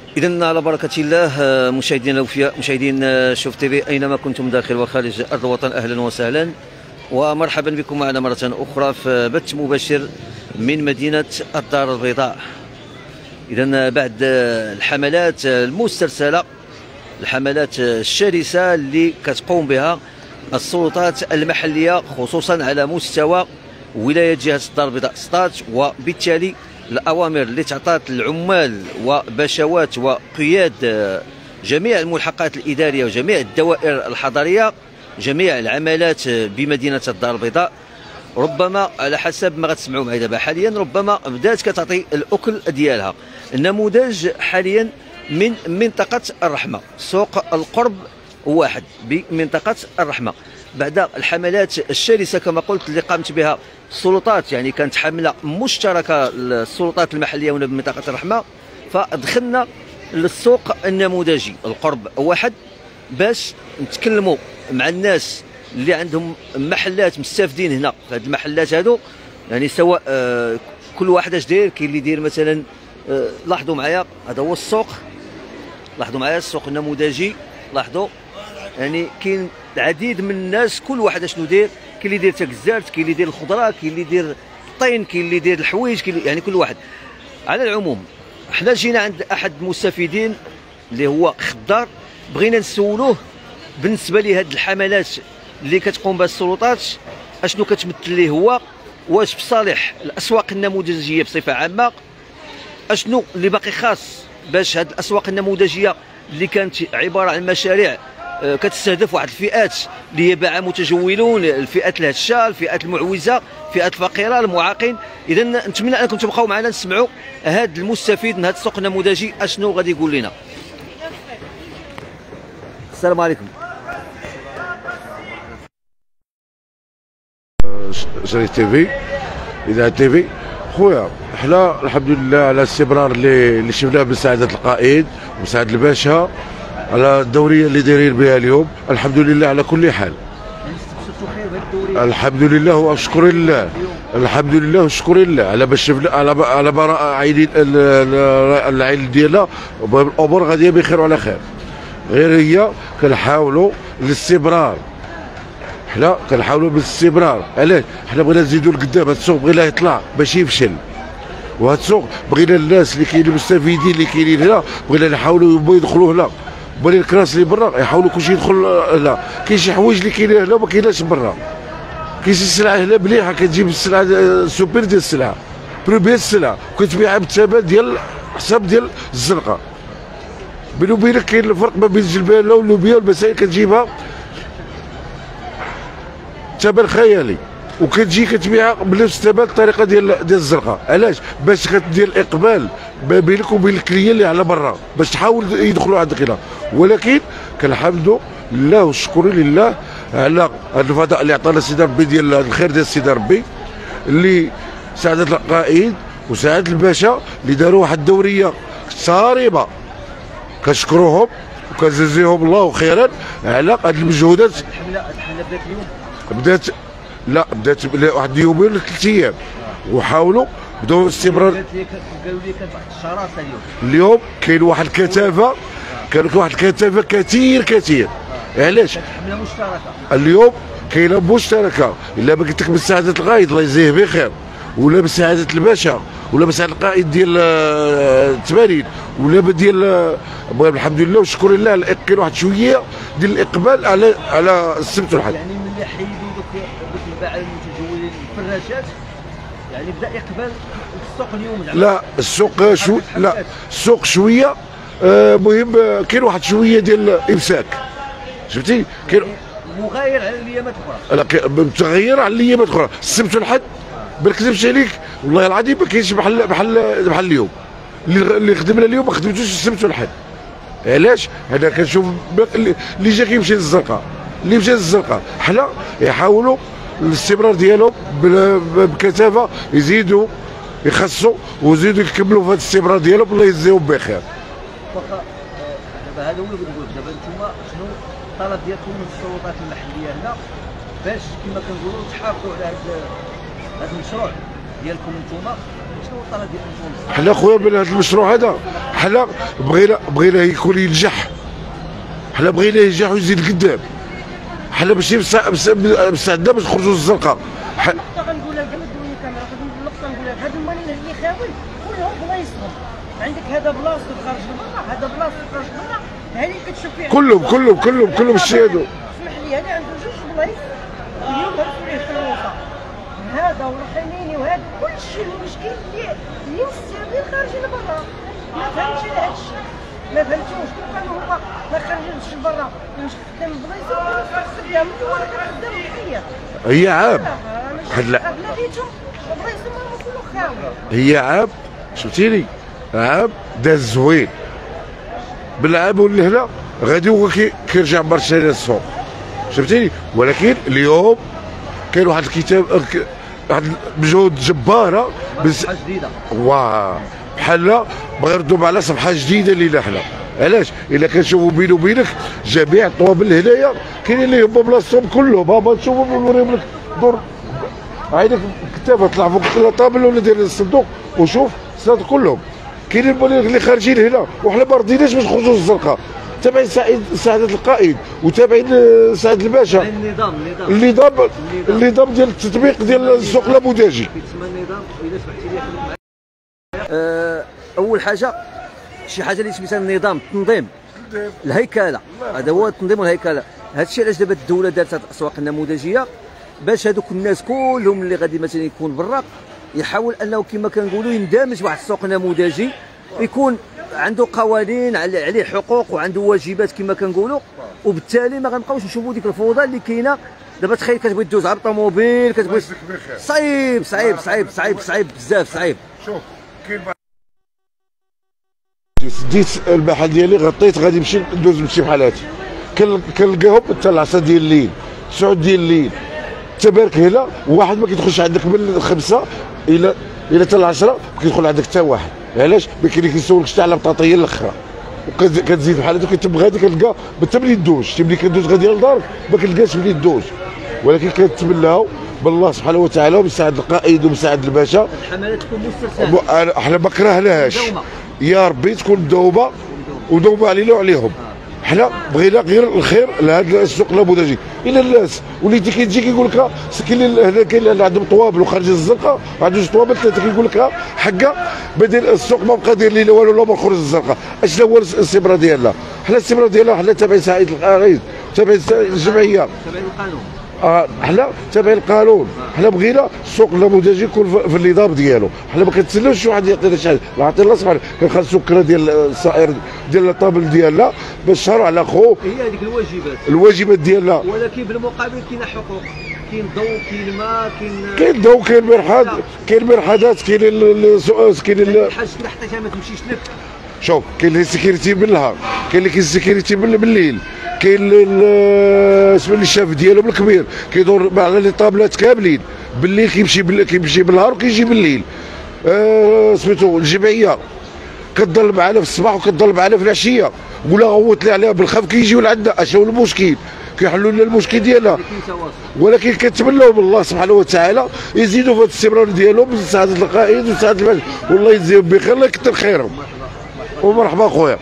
إذن على بركة الله مشاهدينا الأوفياء، مشاهدين شوف تيفي أينما كنتم داخل وخارج أرض الوطن، أهلا وسهلا ومرحبا بكم معنا مرة أخرى في بث مباشر من مدينة الدار البيضاء. إذن بعد الحملات المسترسلة، الحملات الشرسة اللي كتقوم بها السلطات المحلية خصوصا على مستوى ولاية جهة الدار البيضاء سطات، وبالتالي الأوامر اللي تعطات العمال وبشوات وقياد جميع الملحقات الإدارية وجميع الدوائر الحضرية، جميع العمالات بمدينة الدار البيضاء، ربما على حسب ما غتسمعوا معي دابا حاليا ربما بدات كتعطي الأكل ديالها. النموذج حاليا من منطقة الرحمة، سوق القرب واحد بمنطقة الرحمة، بعد الحملات الشرسة كما قلت اللي قامت بها السلطات، يعني كانت حملة مشتركة للسلطات المحلية هنا بمنطقة الرحمة، فدخلنا للسوق النموذجي القرب واحد باش نتكلموا مع الناس اللي عندهم محلات مستافدين هنا في هذه المحلات هذو، يعني سواء كل واحد اش داير. كاين اللي داير مثلا لاحظوا معايا هذا هو السوق، لاحظوا معايا السوق النموذجي، لاحظوا يعني كاين العديد من الناس كل واحد اشنو داير، كاين اللي داير تاكزارت، كاين اللي داير الخضره، كاين اللي داير الطين، كاين اللي داير الحوايج، يعني كل واحد. على العموم حنا جينا عند احد المستفيدين اللي هو خضار، بغينا نسولوه بالنسبه لهاد الحملات اللي كتقوم بها السلطات اشنو كتمثل ليه هو، واش في صالح الاسواق النموذجيه بصفه عامه، اشنو اللي باقي خاص باش هاد الاسواق النموذجيه اللي كانت عباره عن مشاريع كتستهدف واحد الفئات اللي هي باعة متجولون، الفئات الهشه، الفئات المعوزه، الفئات الفقيره، المعاقين. اذا نتمنى انكم تبقاو معنا نسمعوا هذا المستفيد من هذا السوق النموذجي اشنو غادي يقول لنا. السلام عليكم. شريف تيفي، اذاعه تيفي. خويا حنا الحمد لله على الاستمرار اللي شفناه بسعاده القائد ومساعده الباشا على الدوريه اللي دايرين بها اليوم، الحمد لله على كل حال. الحمد لله واشكر الله، الحمد لله وشكر الله على باش شفنا على براء عينين العين ديالنا، الامور غاديه بخير وعلى خير. غير هي كنحاولوا الاستمرار، حنا كنحاولوا بالاستمرار. علاش؟ حنا بغينا نزيدوا لقدام، هذا السوق بغيناه يطلع ماشي يفشل، وهذا السوق بغينا الناس اللي كاينين المستفيدين اللي كاينين هنا بغينا نحاولوا يدخلوا هنا، بغينا الكراس اللي برا يحاولوا كلشي يدخل هنا. كاين شي حوايج اللي كاينين هنا وما كايناش برا، كاين شي سلعه هنا مليحه كتجيب السلعه السوبر ديال السلعه، بروبيال السلعه وكتبيعها بالثمن ديال حساب ديال الزنقه. بيني وبينك كاين الفرق ما بين الجلبانه واللوبيا والمسائل كتجيبها ثمن خيالي، وكتجي كتبيعها بنفس الثمن الطريقه ديال الزرقاء. علاش؟ باش كدير الاقبال ما بينك وبين الكليان اللي على برا باش تحاول يدخلوا عندك هنا. ولكن كنحمدوا لله والشكر لله على هذا الفضاء اللي عطانا سيدي ربي، ديال الخير ديال سيدي ربي، اللي سعاده القائد وسعاده الباشا اللي داروا واحد الدوريه صارمه، كنشكروهم وكنجزيهم الله خيرا على هذه المجهودات. الحمله بدات اليوم؟ بدات واحد يومين ولا 3 ايام، وحاولوا بداو استمرار. قالوا لي كانت واحد الشراسه اليوم كاين واحد الكثافه، كانت واحد الكثافه كثير. علاش؟ حمله مشتركه اليوم كاينه مشتركه، الا ما قلت لك بسعاده القائد الله يجزيه بخير، ولا بسعاده الباشا، ولا بسعاده القائد ديال التمارين، ولا ديال الحمد لله والشكر لله. كاين واحد شويه ديال الاقبال على السبت والحد. يعني ملي حيدوا دوك الباعة المتجولين الفراشات، يعني بدا اقبال السوق اليوم زعما؟ لا السوق السوق شويه مهم، كاين واحد شويه ديال الامساك، شفتي؟ كاين مغاير على الايامات الاخرى. لا متغير على الايامات الاخرى. السبت والحد ما نكذبش عليك والله العظيم ما كاينش بحال اليوم. اللي خدمنا اليوم ما خدمتوش السبت والحد. علاش؟ انا كنشوف اللي جا كيمشي للزرقاء، اللي مشى للزرقاء. حنا يحاولوا الاستمرار ديالهم بكثافه، يزيدوا يخصوا ويزيدوا يكملوا في هذا الاستمرار ديالهم، الله يجزيهم بخير. واخا دابا هذا هو اللي بغيت نقول، دابا نتوما شنو الطلب ديالكم من السلطات المحليه هنا باش كما كنقولوا تحافظوا على هذا المشروع ديالكم نتوما، شنو هو الطلب ديالكم نتوما؟ حنا خويا من هذا المشروع هذا حنا بغينا يكون ينجح، حنا بغينا ينجح ويزيد قدام، حنا ماشي مستعدين باش نخرجوا للزنقه. غنقولها كما تدوني الكاميرا اللقطه نقولها هاد المالين اللي خاوي كلهم بلايصهم، عندك هذا بلاصتو خارج لبرا، هذا بلاصتو خارج لبرا، ها اللي كتشوف فيها كلهم الشيء هذو. اسمح لي انا عنده جوج بلايص اليوم هرسوا ليه في الوسط، هذا والحنيني وهذا كلشي المشكل اللي مستعملين خارجين لبرا. ما فهمتش هذا الشيء، ما فهمتوش كيف كانوا هما ما خارجينش لبرا واش خدام بلايص خدام ولا خدام بحية. هي عام هي عام شفتيني عام داز زوين بالعام واللي هنا غادي هو كيرجع مرشد السوق شفتيني. ولكن اليوم كاين واحد الكتاب واحد مجهود جباره صفحه جديده واه بحال بغا يردوا على صفحه جديده لينا حنا. علاش؟ الا كنشوفوا بيني وبينك جميع الطوابل هنايا كاينين اللي هما بلاصتهم كلهم. هما تشوفوا نوريهم لك دور عينك الكتاب طلع فوق الطابل ولا داير الصندوق وشوف الصندوق كلهم كاينين اللي خارجين هنا وحنا ما رضيناش باش نخرجوا للزرقاء تابعين سعاده القائد وتابعين سعاده الباشا. النظام ديال التطبيق ديال السوق النموذجي. كيتسمى النظام الا سمحتي لي اول حاجه شي حاجه اللي سميتها النظام التنظيم الهيكله. هذا هو التنظيم والهيكله. هذا الشيء علاش دابا الدوله دارت هذه الاسواق النموذجيه باش هذوك الناس كلهم اللي غادي مثلا يكون برا يحاول انه كما كنقولوا يندمج واحد السوق نموذجي يكون عنده قوانين عليه حقوق وعنده واجبات كما كنقولوا، وبالتالي ما غنبقاوش نشوفوا ديك الفوضى اللي كاينه دابا. تخيل كتبغي دوز على الطوموبيل كتبغي صعيب بزاف صعيب. شوف كاين ديت المحل ديالي غطيت غادي نمشي نمشي بحال هادي كنلقاهم حتى العصا ديال الليل 9 ديال الليل تبارك هنا واحد ما كيدخلش عندك من 5 الى حتى 10 ما كيدخل عندك حتى واحد. علاش؟ ما كاين اللي كيسولك حتى على بطاطيه الاخرى وكتزيد بحال هذا كتب غادي كتلقى حتى ملي دوز ملي كدوز غادي لدارك ما كتلقاش ملي دوز. ولكن كنتمناو بالله سبحانه وتعالى ومساعد القائد ومساعد الباشا الحملات تكون مسترسله. احنا ما كرهناهاش يا ربي تكون مدوبه ودوبه علينا وعليهم. حنا بغينا غير الخير لهذا السوق النموذجي. الا الناس وليتي كيجي كيقول لك كاين هنا كاين اللي عندهم طوابل وخارج الزنقه عندهم طوابل 3 كيقول لك حقا بدل السوق ما بقى داير لينا والو لا ما خرج الزنقه. اشنو هو الاستمرار ديالنا؟ حنا الاستمرار ديالنا حنا تابعين سعيد القائد تابعين الجمعيه تابعين القانون. حنا تابعين القانون. حنا بغينا السوق النموذجي يكون في النظام ديالو. حنا ما كنتسناوش شي واحد يعطينا شي حاجه. عطينا الله سبحانه كنخلصوا الكرا ديال الصائر ديال الطابل ديالنا باش نشهروا على خو. هي هذيك الواجبات ديالنا. ولكن بالمقابل كاين حقوق، كاين ضوء، كاين ماء، كاين ضوء، كاين مرحاض، كاين مرحاضات، كاين الحاج كي حطيتها ما تمشيش لك. شوف كاين اللي سيكيريتي بالنهار، كاين اللي كيسيكيريتي بالليل، كاين اسم اللي الشاف ديالهم الكبير كيدور على لي طابلات كاملين بالليل كيمشي بالنهار وكيجي بالليل. سميتو الجمعيه كتضل معنا في الصباح وكتضل معنا في العشيه ولا غوت لي عليها بالخف كيجيو لعندنا. اشنو المشكل؟ كيحلوا لنا المشكل ديالنا. ولكن كنتمناو من الله سبحانه وتعالى يزيدوا في هذا الاستمرار ديالهم بسعاده القائد وسعاده الباشا والله يجزيهم بخير الله يكثر خيرهم. ومرحبا خويا.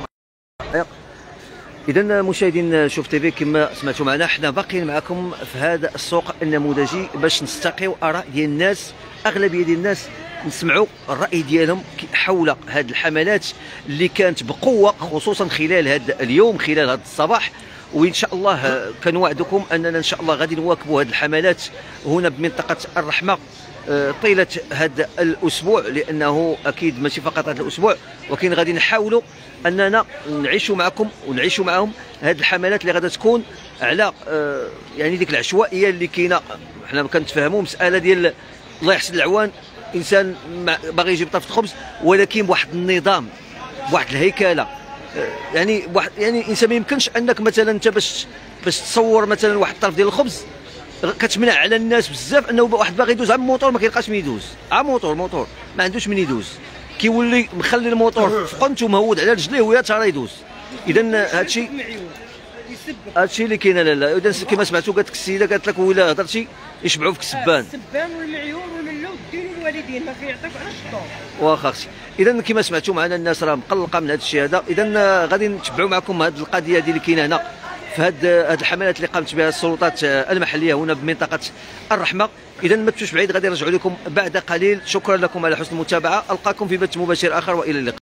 إذا مشاهدين شوف تيفي كما سمعتوا معنا حنا باقيين معكم في هذا السوق النموذجي باش نستقيو آراء ديال الناس. أغلبية ديال الناس نسمعوا الرأي ديالهم حول هذه الحملات اللي كانت بقوة خصوصا خلال هذا اليوم خلال هذا الصباح. وإن شاء الله كنوعدكم أننا إن شاء الله غادي نواكبوا هذه الحملات هنا بمنطقة الرحمة طيلة هذا الأسبوع، لأنه أكيد ماشي فقط هذا الأسبوع ولكن غادي نحاولوا أننا نعيشوا معكم ونعيشوا معهم هذه الحملات اللي غادي تكون على يعني ديك العشوائية اللي كاينة. حنا كنتفاهموا مسألة ديال الله يحسن العوان إنسان باغي يجيب طرف الخبز ولكن بواحد النظام بواحد الهيكلة. يعني انسان ما يمكنش انك مثلا انت باش تصور مثلا واحد الطرف ديال الخبز كتمنع على الناس بزاف انه واحد باغي يدوز على الموطور ما كيلقاش من يدوز على موطور ما عندوش من يدوز كيولي مخلي الموطور في قنت ومهود على رجليه ويا تا يدوز. اذا هادشي اللي كاين. لا اذا كما سمعتوا قالت لك السيده قالت لك ولا هضرتي يشبعوا فيك السبان والمعيور والملو الدين الوالدين ما كيعطيوك على الدور. واخا اختي، اذا كما سمعتوا معنا الناس راه مقلقه من هذا الشيء هذا، اذا غادي نتبعوا معكم هذه القضيه اللي كاينه هنا في هذه الحملات اللي قامت بها السلطات المحليه هنا بمنطقه الرحمه. اذا ما تمشوش بعيد، غادي نرجعوا لكم بعد قليل. شكرا لكم على حسن المتابعه، القاكم في بث مباشر اخر والى اللقاء.